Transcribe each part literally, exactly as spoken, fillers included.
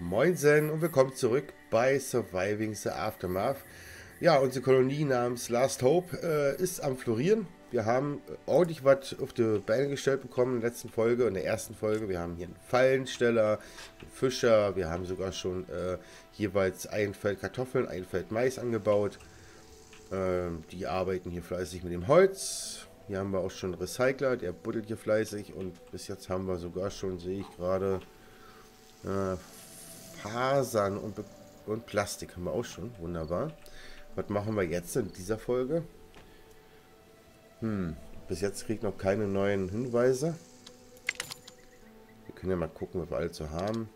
Moinsen und willkommen zurück bei Surviving the Aftermath. Ja, unsere Kolonie namens Last Hope äh, ist am Florieren. Wir haben ordentlich was auf die Beine gestellt bekommen in der letzten Folge, in der ersten Folge. Wir haben hier einen Fallensteller, einen Fischer, wir haben sogar schon äh, jeweils ein Feld Kartoffeln, ein Feld Mais angebaut. Ähm, die arbeiten hier fleißig mit dem Holz. Hier haben wir auch schon einen Recycler, der buddelt hier fleißig. Und bis jetzt haben wir sogar schon, sehe ich gerade, äh, Fasern und, und Plastik haben wir auch schon. Wunderbar. Was machen wir jetzt in dieser Folge? Hm, bis jetzt kriege ich noch keine neuen Hinweise. Wir können ja mal gucken, was wir alles so haben.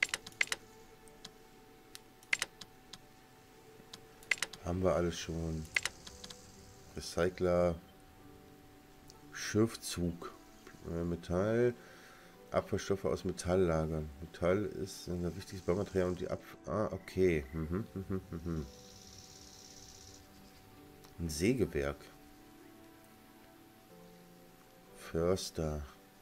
Haben wir alles schon. Recycler. Schiffzug. Äh, Metall. Abfallstoffe aus Metalllagern. Metall ist ein wichtiges Baumaterial und die Ab... Ah, okay. Mhm, mhm, mhm. Ein Sägewerk. Förster.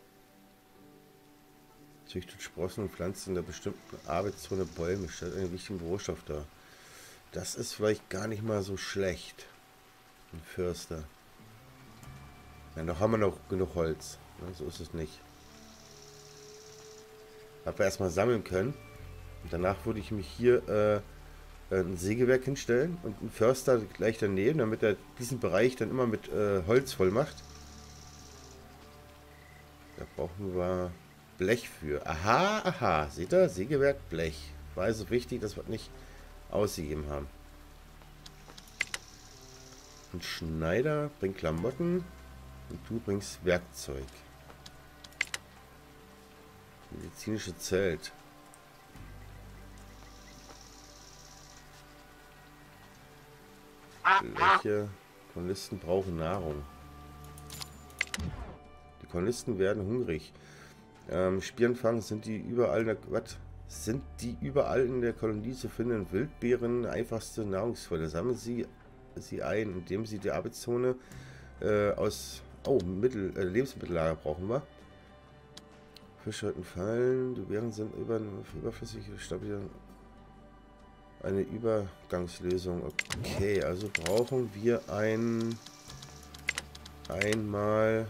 Züchtet Sprossen und Pflanzen in der bestimmten Arbeitszone Bäume. Stellt einen wichtigen Rohstoff dar. Das ist vielleicht gar nicht mal so schlecht. Ein Förster. Ja, noch haben wir noch genug Holz. Ja, so ist es nicht. Aber wir erstmal sammeln können. Und danach würde ich mich hier äh, ein Sägewerk hinstellen und einen Förster gleich daneben, damit er diesen Bereich dann immer mit äh, Holz voll macht. Da brauchen wir Blech für. Aha, aha. Seht ihr? Sägewerk, Blech. War also wichtig, dass wir nicht ausgegeben haben. Ein Schneider bringt Klamotten und du bringst Werkzeug. Medizinische Zelt. Bleche. Kolonisten brauchen Nahrung. Die Kolonisten werden hungrig. Ähm, Spieranfang sind die überall in der, was? Sind die überall in der Kolonie zu finden? Wildbeeren, einfachste Nahrungsquelle. Sammeln Sie sie ein, indem Sie die Arbeitszone äh, aus oh, Mittel, äh, Lebensmittellager brauchen wir. Fische sollten fallen, die Beeren sind über, überflüssig, stabil. Eine Übergangslösung. Okay, also brauchen wir ein einmal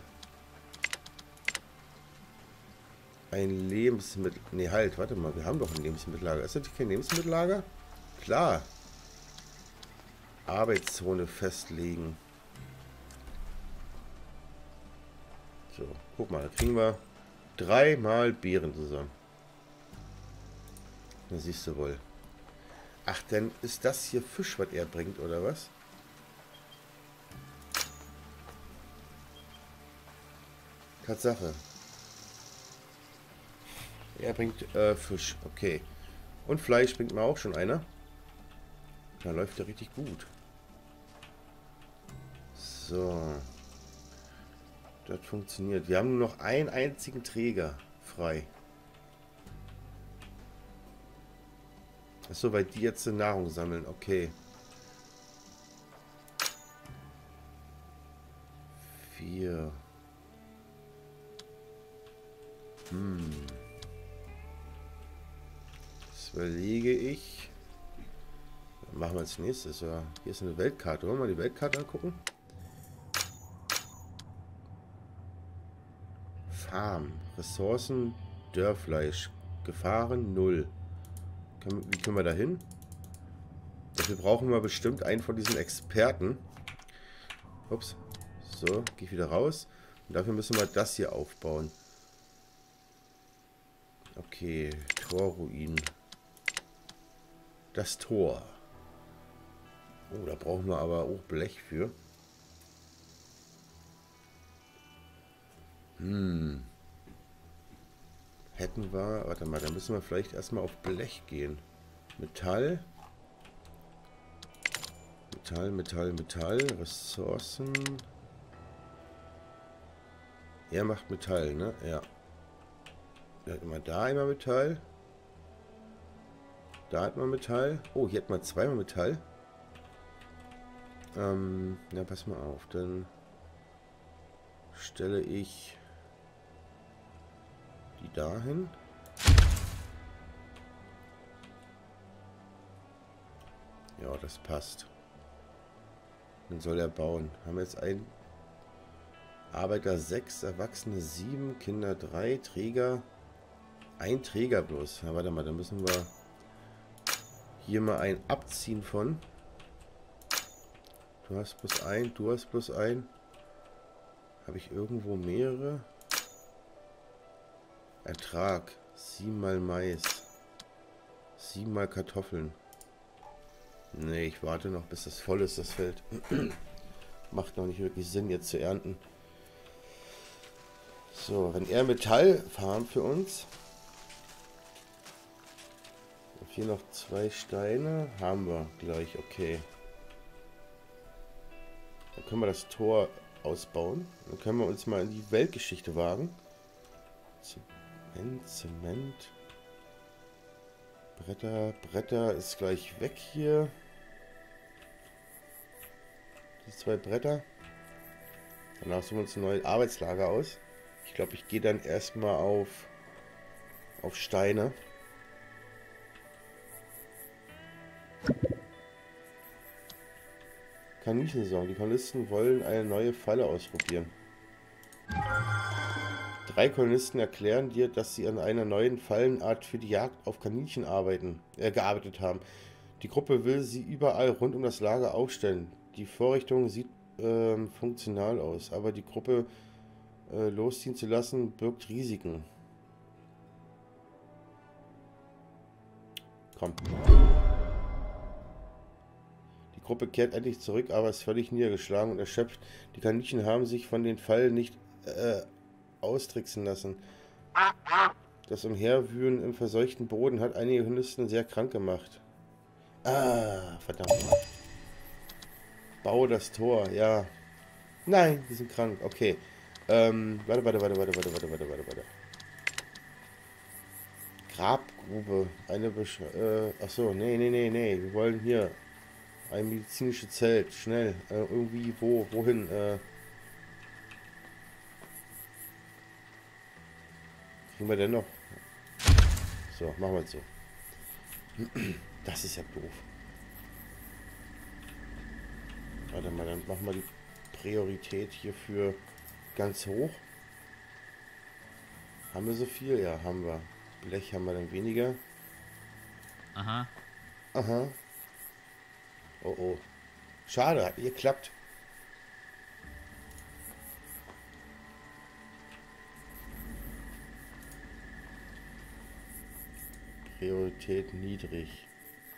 ein Lebensmittel. Ne, halt, warte mal, wir haben doch ein Lebensmittellager. Ist das kein Lebensmittellager? Klar. Arbeitszone festlegen. So, guck mal, da kriegen wir dreimal Beeren zusammen. Da siehst du wohl. Ach, denn ist das hier Fisch, was er bringt, oder was? Tatsache. Er bringt äh, Fisch, okay. Und Fleisch bringt mir auch schon einer. Da läuft er richtig gut. So. Das funktioniert. Wir haben nur noch einen einzigen Träger frei. Achso, weil die jetzt Nahrung sammeln. Okay. Vier. Hm. Das überlege ich. Was machen wir als nächstes? Ja, hier ist eine Weltkarte. Wollen wir mal die Weltkarte angucken? Farm. Ressourcen. Dörrfleisch. Gefahren null. Wie können wir da hin? Dafür brauchen wir bestimmt einen von diesen Experten. Ups. So, gehe ich wieder raus. Und dafür müssen wir das hier aufbauen. Okay, Torruinen. Das Tor. Oh, da brauchen wir aber auch Blech für. Hm. Hätten wir... Warte mal, da müssen wir vielleicht erstmal auf Blech gehen. Metall. Metall, Metall, Metall. Ressourcen. Er macht Metall, ne? Ja. Er hat immer da einmal Metall. Da hat man Metall. Oh, hier hat man zweimal Metall. Ähm, ja, pass mal auf. Dann stelle ich die dahin. Ja, das passt. Dann soll er bauen. Haben wir jetzt einen Arbeiter sechs, Erwachsene sieben, Kinder drei, Träger ein Träger bloß. Ja, warte mal, da müssen wir hier mal ein abziehen von. Du hast plus ein, du hast plus ein. Habe ich irgendwo mehrere? Ertrag. Siebenmal Mais. Siebenmal Kartoffeln. Nee, ich warte noch, bis das voll ist, das Feld. Macht noch nicht wirklich Sinn, jetzt zu ernten. So, wenn er Metall farmt für uns. Und hier noch zwei Steine. Haben wir gleich, okay. Dann können wir das Tor ausbauen. Dann können wir uns mal in die Weltgeschichte wagen. Zement, Zement. Bretter, Bretter ist gleich weg hier. Die zwei Bretter. Danach suchen wir uns ein neues Arbeitslager aus. Ich glaube, ich gehe dann erstmal auf, auf Steine. Kaninchensaison. Die Kolonisten wollen eine neue Falle ausprobieren. Drei Kolonisten erklären dir, dass sie an einer neuen Fallenart für die Jagd auf Kaninchen arbeiten, äh, gearbeitet haben. Die Gruppe will sie überall rund um das Lager aufstellen. Die Vorrichtung sieht äh, funktional aus, aber die Gruppe äh, losziehen zu lassen, birgt Risiken. Komm. Die Gruppe kehrt endlich zurück, aber ist völlig niedergeschlagen und erschöpft. Die Kaninchen haben sich von den Fallen nicht äh, austricksen lassen. Das Umherwühlen im verseuchten Boden hat einige Kolonisten sehr krank gemacht. Ah, verdammt. Baue das Tor, ja. Nein, die sind krank. Okay. Ähm, warte, warte, warte, warte, warte, warte, warte, warte, warte. Grabgrube. Eine Besch... Äh, achso, nee, nee, nee, nee. Wir wollen hier ein medizinisches Zelt. Schnell. Äh, irgendwie, wo, wohin? Äh, kriegen wir denn noch? So, machen wir es so. Das ist ja doof. Warte mal, dann machen wir die Priorität hierfür ganz hoch. Haben wir so viel? Ja, haben wir. Blech haben wir dann weniger. Aha. Aha. Oh oh. Schade, hat nicht geklappt. Priorität niedrig.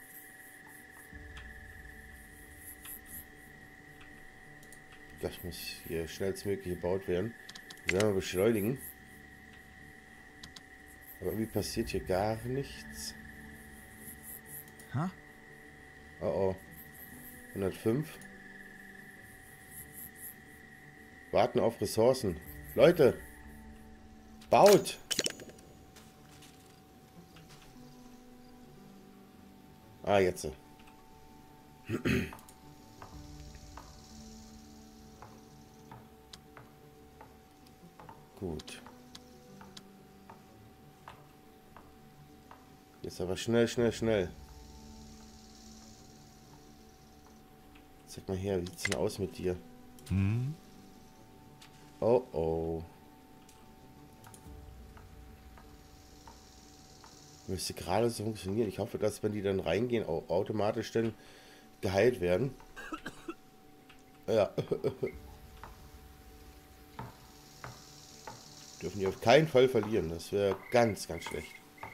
Das muss hier schnellstmöglich gebaut werden. Wir werden wir beschleunigen. Aber irgendwie passiert hier gar nichts. Ha? Oh oh. hundertfünf. Warten auf Ressourcen. Leute! Baut! Ah, jetzt. Gut. Jetzt aber schnell, schnell, schnell. Zeig mal her, wie sieht's denn aus mit dir? Hm? Oh oh. Müsste gerade so funktionieren. Ich hoffe, dass wenn die dann reingehen, auch automatisch dann geheilt werden. Ja. Dürfen die auf keinen Fall verlieren. Das wäre ganz, ganz schlecht.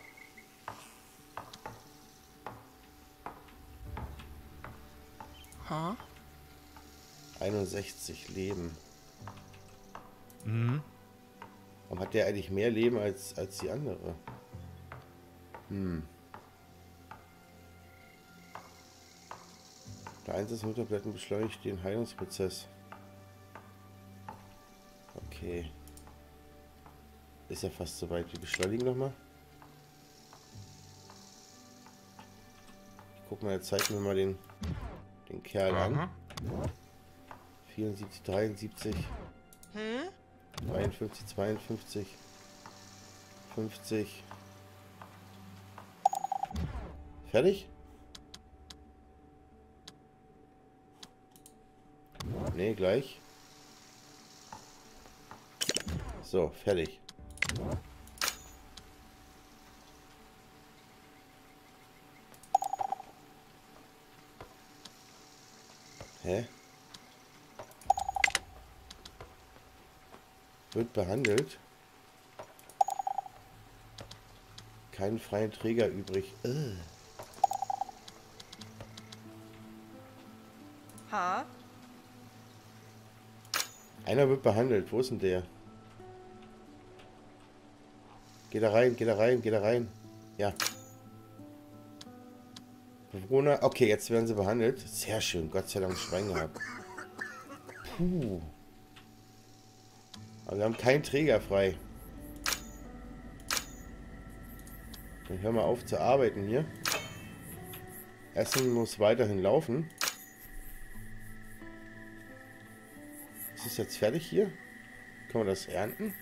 Ha? einundsechzig Leben. Mhm. Warum hat der eigentlich mehr Leben als, als die andere? Hm. Der Einsatz von Tabletten beschleunigt den Heilungsprozess. Okay. Ist ja fast soweit. Wir beschleunigen nochmal. Ich guck mal, jetzt zeigen wir mal den, den Kerl Aha. an. vierundsiebzig, dreiundsiebzig. Hm? dreiundfünfzig, zweiundfünfzig. fünfzig. Fertig? Ne, gleich. So, fertig. Hä? Wird behandelt. Keinen freien Träger übrig. Ugh. Ha? Einer wird behandelt. Wo ist denn der? Geh da rein, geh da rein, geh da rein. Ja. Bewohner. Okay, jetzt werden sie behandelt. Sehr schön. Gott sei Dank Schwein gehabt. Puh. Aber wir haben keinen Träger frei. Dann hör mal auf zu arbeiten hier. Essen muss weiterhin laufen. Ist es jetzt fertig hier? Können wir das ernten?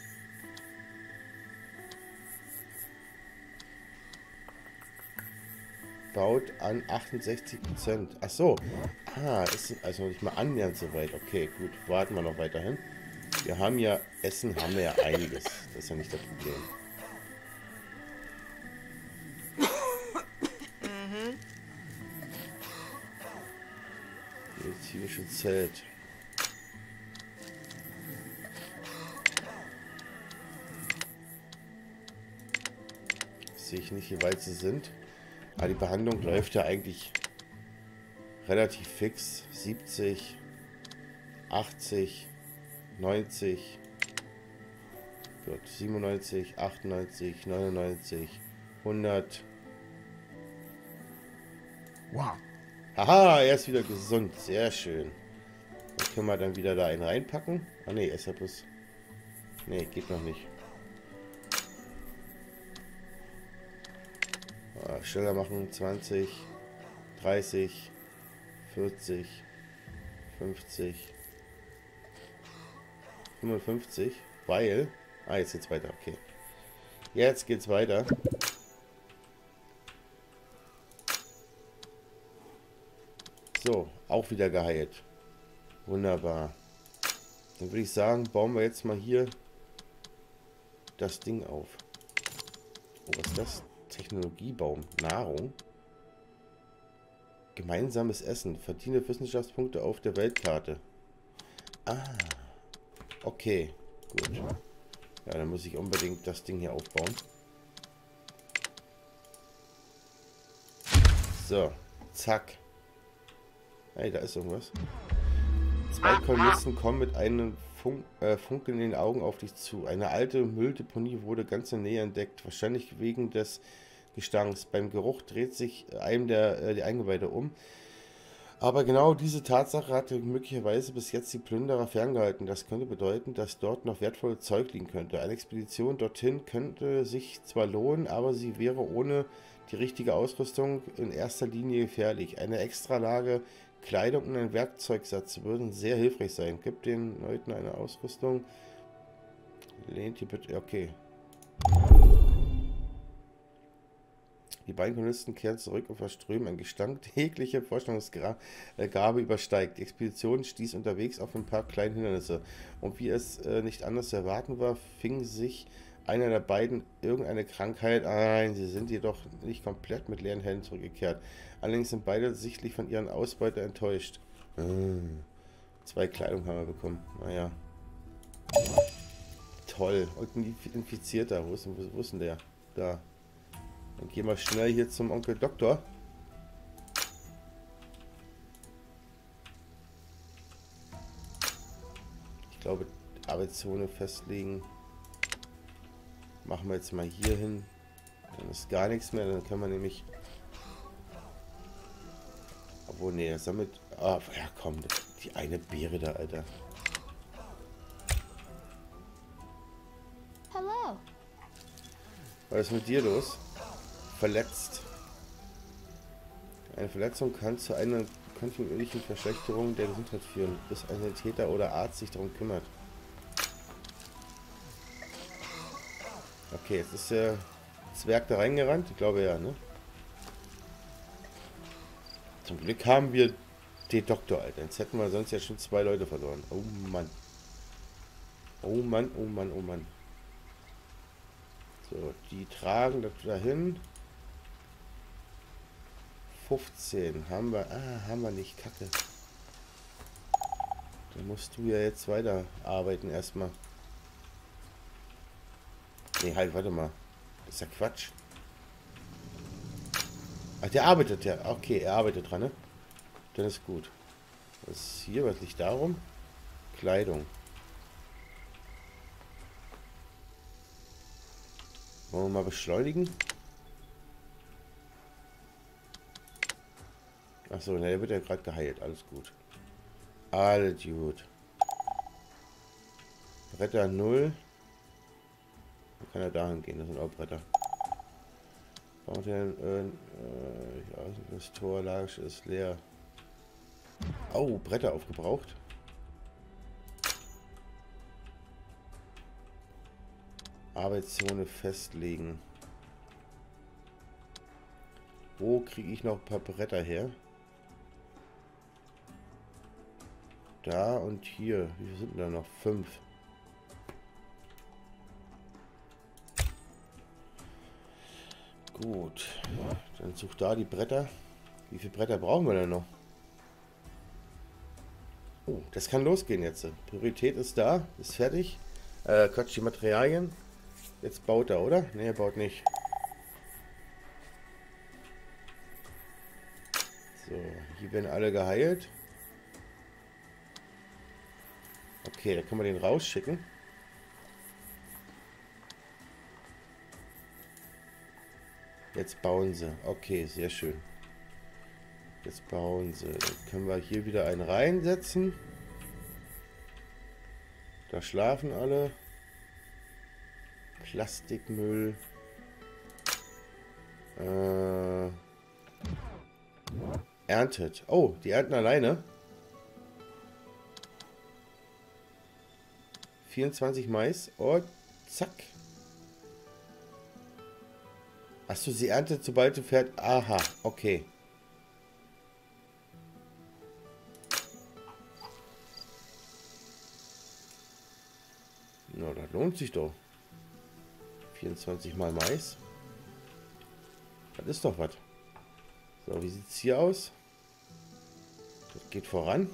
Baut an achtundsechzig Prozent. Ach so. Ah, ist also nicht mal annähernd so weit. Okay, gut. Warten wir noch weiterhin. Wir haben ja, Essen haben wir ja einiges. Das ist ja nicht das Problem. Medizinische Zelt. Sehe ich nicht, wie weit sie sind. Aber die Behandlung läuft ja eigentlich relativ fix. siebzig, achtzig, neunzig, gut, siebenundneunzig, achtundneunzig, neunundneunzig, hundert. Wow. Haha, er ist wieder gesund. Sehr schön. Dann können wir dann wieder da einen reinpacken. Ah ne, ist ja bloß... Ne, geht noch nicht. Ah, schneller machen. zwanzig, dreißig, vierzig, fünfzig, fünfundfünfzig. Weil... Ah, jetzt geht's weiter. Okay. Jetzt geht's weiter. So, auch wieder geheilt. Wunderbar. Dann würde ich sagen, bauen wir jetzt mal hier das Ding auf. Oh, was ist das? Technologiebaum. Nahrung. Gemeinsames Essen. Verdiene Wissenschaftspunkte auf der Weltkarte. Ah. Okay. Gut. Ja, dann muss ich unbedingt das Ding hier aufbauen. So. Zack. Hey, da ist irgendwas. Zwei Kolonisten kommen mit einem Fun äh, Funkeln in den Augen auf dich zu. Eine alte Mülldeponie wurde ganz in der Nähe entdeckt. Wahrscheinlich wegen des Gestanks. Beim Geruch dreht sich einem der äh, die Eingeweide um. Aber genau diese Tatsache hatte möglicherweise bis jetzt die Plünderer ferngehalten. Das könnte bedeuten, dass dort noch wertvolles Zeug liegen könnte. Eine Expedition dorthin könnte sich zwar lohnen, aber sie wäre ohne die richtige Ausrüstung in erster Linie gefährlich. Eine Extralage Kleidung und ein Werkzeugsatz würden sehr hilfreich sein. Gib den Leuten eine Ausrüstung. Lehnt ihr bitte. Okay. Die beiden Kolonisten kehren zurück und verströmen ein Gestank, der jegliche Vorstellungsgabe übersteigt. Die Expedition stieß unterwegs auf ein paar kleine Hindernisse. Und wie es äh, nicht anders zu erwarten war, fing sich einer der beiden irgendeine Krankheit ein. Sie sind jedoch nicht komplett mit leeren Händen zurückgekehrt. Allerdings sind beide sichtlich von ihren Ausbeute enttäuscht. Hm. Zwei Kleidung haben wir bekommen. Naja. Toll. Und ein Infizierter. Wo ist, wo ist denn der? Da. Dann gehen wir schnell hier zum Onkel Doktor. Ich glaube, Arbeitszone festlegen. Machen wir jetzt mal hier hin. Dann ist gar nichts mehr. Dann kann man nämlich... Obwohl, nee, er sammelt... Ah, ja komm, die eine Beere da, Alter. Hello. Was ist mit dir los? Verletzt. Eine Verletzung kann zu einer kontinuierlichen Verschlechterung der Gesundheit führen, bis ein Täter oder Arzt sich darum kümmert. Okay, jetzt ist der Zwerg da reingerannt. Ich glaube ja, ne? Zum Glück haben wir Der Doktor, Alter. Jetzt hätten wir sonst ja schon zwei Leute verloren. Oh Mann. Oh Mann, oh Mann, oh Mann. So, die tragen das dahin. fünfzehn haben wir. Ah, haben wir nicht. Kacke. Da musst du ja jetzt weiter arbeiten erstmal. Nee, halt, warte mal. Das ist ja Quatsch. Ach, der arbeitet ja. Okay, er arbeitet dran, ne? Dann ist gut. Was ist hier? Was liegt darum? Kleidung. Wollen wir mal beschleunigen? Achso, ne, der wird ja gerade geheilt. Alles gut. Alles gut. Bretter null. Dann kann er dahin gehen. Das sind auch Bretter. Fountain, äh, äh, ja, das Tor lagisch ist leer. Oh, Bretter aufgebraucht. Arbeitszone festlegen. Wo kriege ich noch ein paar Bretter her? Da und hier. Wie viele sind da noch? Fünf. Gut. Dann such da die Bretter. Wie viele Bretter brauchen wir denn noch? Oh, das kann losgehen jetzt. Priorität ist da. Ist fertig. Äh, Quatsch, die Materialien. Jetzt baut er, oder? Ne, er baut nicht. So, hier werden alle geheilt. Okay, da können wir den rausschicken. Jetzt bauen sie. Okay, sehr schön. Jetzt bauen sie. Dann können wir hier wieder einen reinsetzen. Da schlafen alle. Plastikmüll. Äh, erntet. Oh, die ernten alleine. vierundzwanzig Mais. Oh, zack. Achso, sie erntet, sobald du fährt. Aha, okay. Na, das lohnt sich doch. vierundzwanzig mal Mais. Das ist doch was. So, wie sieht es hier aus? Das geht voran.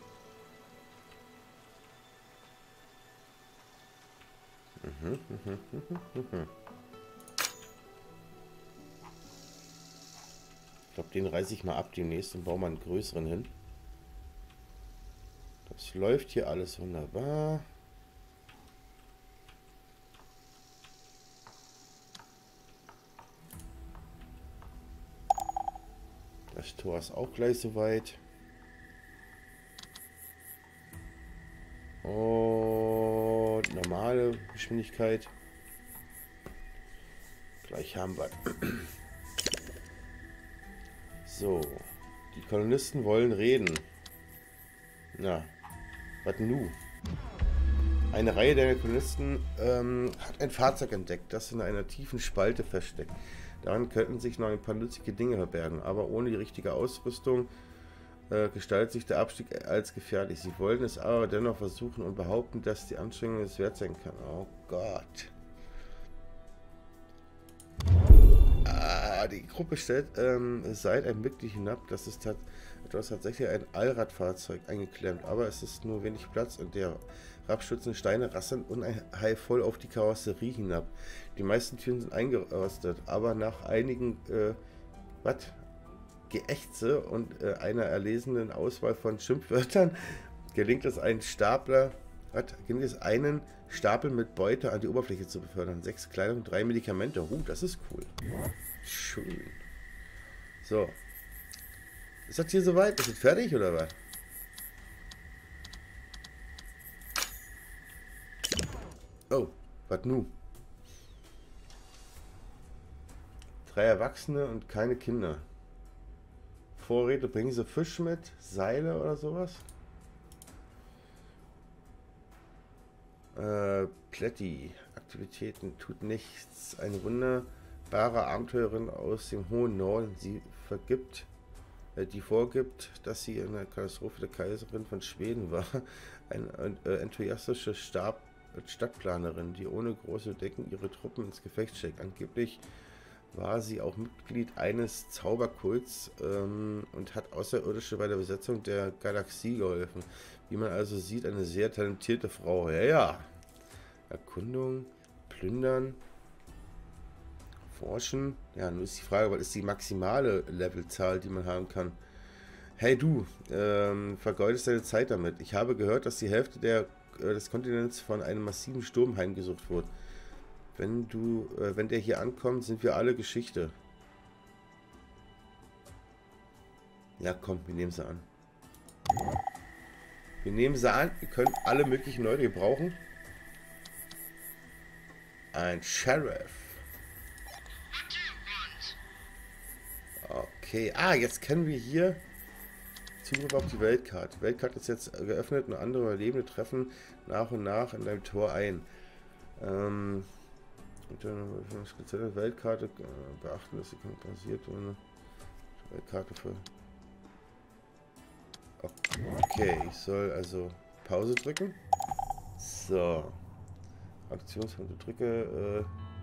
Mhm, mhm, mhm, mhm. Ich glaube, den reiße ich mal ab demnächst und baue mal einen größeren hin. Das läuft hier alles wunderbar. Das Tor ist auch gleich soweit. Und normale Geschwindigkeit. Gleich haben wir. So. Die Kolonisten wollen reden. Na. Was nu? Eine Reihe der Kolonisten ähm, hat ein Fahrzeug entdeckt, das in einer tiefen Spalte versteckt. Daran könnten sich noch ein paar nützliche Dinge verbergen, aber ohne die richtige Ausrüstung äh, gestaltet sich der Abstieg als gefährlich. Sie wollen es aber dennoch versuchen und behaupten, dass die Anstrengung es wert sein kann. Oh Gott. Ah, die Gruppe stellt ähm, seit ein Mitglied hinab, dass es tat, etwas tatsächlich ein Allradfahrzeug eingeklemmt, aber es ist nur wenig Platz und der herabstürzenden Steine rasseln unheilvoll auf die Karosserie hinab. Die meisten Türen sind eingerostet, aber nach einigen äh, was? Geächze und äh, einer erlesenen Auswahl von Schimpfwörtern gelingt es einen Stapler, was? Gelingt es einen Stapel mit Beute an die Oberfläche zu befördern. Sechs Kleidung, drei Medikamente. Uh, das ist cool. Schön. So. Ist das hier soweit? Ist das fertig oder was? Oh, was nun? Drei Erwachsene und keine Kinder. Vorräte, bringen sie Fisch mit? Seile oder sowas? Äh, Plätti. Aktivitäten tut nichts. Eine wunderbare Abenteurerin aus dem hohen Norden. Sie vergibt äh, die vorgibt, dass sie in der Katastrophe der Kaiserin von Schweden war. Eine äh, enthusiastische Stab Stadtplanerin, die ohne große Decken ihre Truppen ins Gefecht schickt. Angeblich war sie auch Mitglied eines Zauberkults ähm, und hat Außerirdische bei der Besetzung der Galaxie geholfen. Wie man also sieht, eine sehr talentierte Frau. Ja, ja. Erkundung, plündern, forschen. Ja, nun ist die Frage, was ist die maximale Levelzahl, die man haben kann? Hey du, ähm, vergeudest deine Zeit damit. Ich habe gehört, dass die Hälfte der, äh, des Kontinents von einem massiven Sturm heimgesucht wird. Wenn du, äh, wenn der hier ankommt, sind wir alle Geschichte. Ja, komm, wir nehmen sie an. Wir nehmen sie an. Wir können alle möglichen Leute gebrauchen. Ein Sheriff. Okay. Ah, jetzt können wir hier Zugriff auf die Weltkarte. Die Weltkarte ist jetzt geöffnet und andere Überlebende treffen nach und nach in deinem Tor ein. Ähm, eine spezielle Weltkarte äh, beachten, dass sie passiert ohne Weltkarte für. Okay, ich soll also Pause drücken. So. Aktionspunkte drücke. Äh,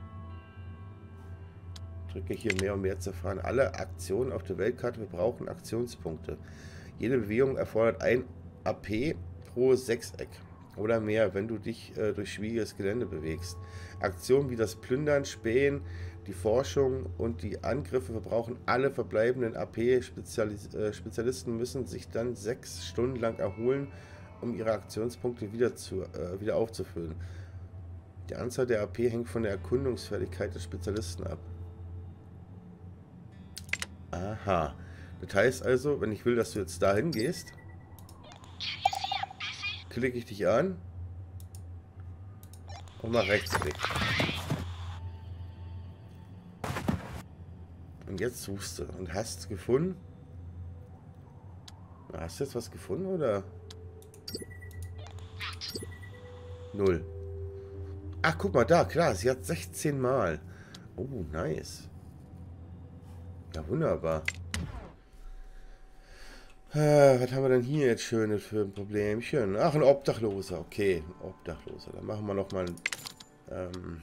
drücke hier mehr und mehr zu erfahren. Alle Aktionen auf der Weltkarte, wir brauchen Aktionspunkte. Jede Bewegung erfordert ein A P pro Sechseck oder mehr, wenn du dich äh, durch schwieriges Gelände bewegst. Aktionen wie das Plündern, Spähen, die Forschung und die Angriffe verbrauchen alle verbleibenden A P-Spezialisten, müssen sich dann sechs Stunden lang erholen, um ihre Aktionspunkte wieder, zu, äh, wieder aufzufüllen. Die Anzahl der A P hängt von der Erkundungsfertigkeit des Spezialisten ab. Aha. Das heißt also, wenn ich will, dass du jetzt dahin gehst, klicke ich dich an und mal rechtsklick. Und jetzt suchst du und hast gefunden. Hast du jetzt was gefunden oder? Null. Ach, guck mal da, klar, sie hat sechzehn Mal. Oh, nice. Ja, wunderbar. Äh, was haben wir denn hier jetzt Schönes für ein Problemchen? Ach, ein Obdachloser. Okay, ein Obdachloser. Dann machen wir nochmal ähm,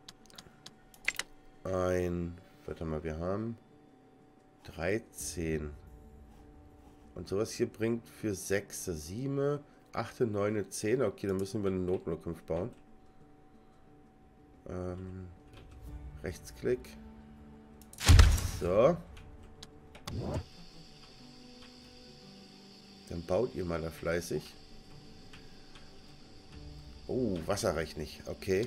ein... Warte mal, wir haben dreizehn. Und sowas hier bringt für sechs, sieben, acht, neun, zehn. Okay, dann müssen wir eine Notunterkunft bauen. Ähm, Rechtsklick. So. Dann baut ihr mal da fleißig. Oh, Wasser reicht nicht. Okay.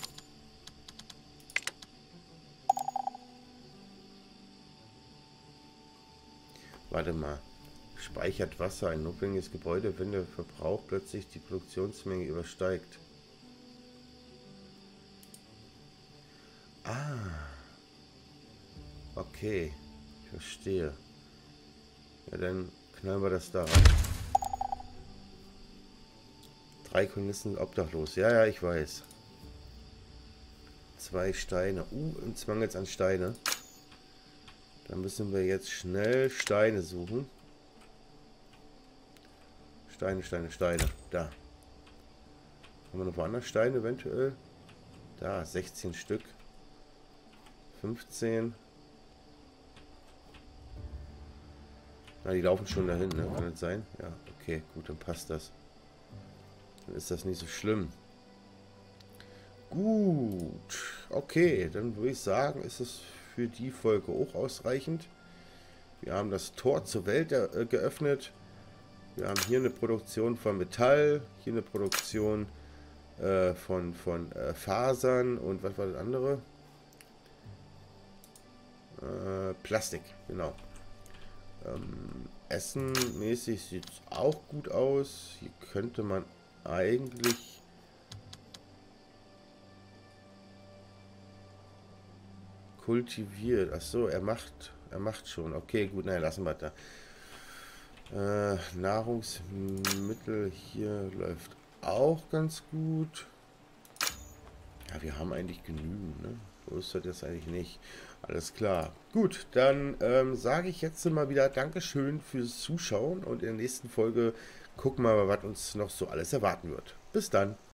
Warte mal. Speichert Wasser ein notwendiges Gebäude, wenn der Verbrauch plötzlich die Produktionsmenge übersteigt. Ah. Okay. Ich verstehe. Ja, dann knallen wir das da rein. Drei Kolonisten obdachlos. Ja, ja, ich weiß. Zwei Steine. Uh, uns mangelt es an Steine. Dann müssen wir jetzt schnell Steine suchen. Steine, Steine, Steine. Da. Haben wir noch woanders Steine eventuell? Da, sechzehn Stück. fünfzehn. Na, die laufen schon dahin, ne? Kann das sein? Ja, okay, gut, dann passt das. Dann ist das nicht so schlimm. Gut. Okay, dann würde ich sagen, ist es für die Folge auch ausreichend. Wir haben das Tor zur Welt äh, geöffnet. Wir haben hier eine Produktion von Metall, hier eine Produktion äh, von, von äh, Fasern und was war das andere? Äh, Plastik, genau. Ähm, Essenmäßig sieht es auch gut aus. Hier könnte man eigentlich kultiviert. Ach so, er macht, er macht schon. Okay, gut, naja, lassen wir da. Äh, Nahrungsmittel hier läuft auch ganz gut. Ja, wir haben eigentlich genügend, ne? So ist das jetzt eigentlich nicht. Alles klar. Gut, dann ähm, sage ich jetzt mal wieder Dankeschön fürs Zuschauen und in der nächsten Folge gucken wir mal, was uns noch so alles erwarten wird. Bis dann.